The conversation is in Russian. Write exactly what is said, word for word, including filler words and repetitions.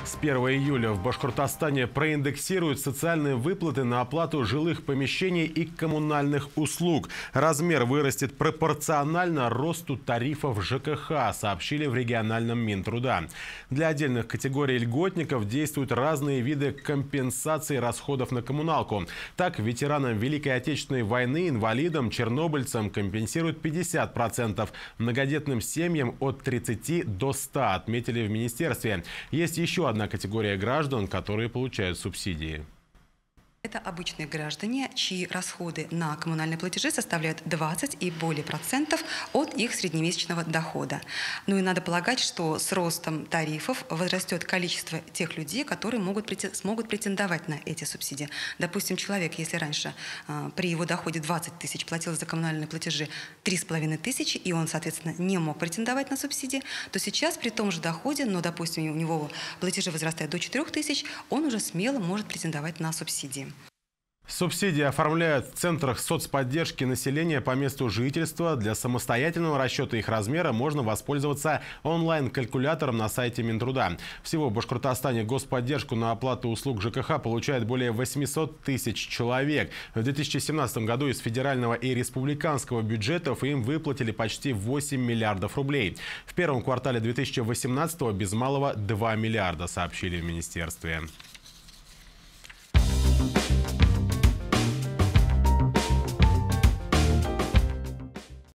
С первого июля в Башкортостане проиндексируют социальные выплаты на оплату жилых помещений и коммунальных услуг. Размер вырастет пропорционально росту тарифов ЖКХ, сообщили в региональном Минтруда. Для отдельных категорий льготников действуют разные виды компенсации расходов на коммуналку. Так, ветеранам Великой Отечественной войны, инвалидам, чернобыльцам компенсируют пятьдесят процентов, многодетным семьям от тридцати до ста, отметили в министерстве. Есть еще одна категория граждан, которые получают субсидии. Это обычные граждане, чьи расходы на коммунальные платежи составляют двадцать и более процентов от их среднемесячного дохода. Ну и надо полагать, что с ростом тарифов возрастет количество тех людей, которые могут, смогут претендовать на эти субсидии. Допустим, человек, если раньше э, при его доходе двадцать тысяч платил за коммунальные платежи три с половиной тысячи, и он, соответственно, не мог претендовать на субсидии, то сейчас при том же доходе, но, допустим, у него платежи возрастают до четырёх тысяч, он уже смело может претендовать на субсидии. Субсидии оформляют в центрах соцподдержки населения по месту жительства. Для самостоятельного расчета их размера можно воспользоваться онлайн-калькулятором на сайте Минтруда. Всего в Башкортостане господдержку на оплату услуг ЖКХ получает более восьмисот тысяч человек. В две тысячи семнадцатом году из федерального и республиканского бюджетов им выплатили почти восемь миллиардов рублей. В первом квартале две тысячи восемнадцатого без малого два миллиарда, сообщили в министерстве.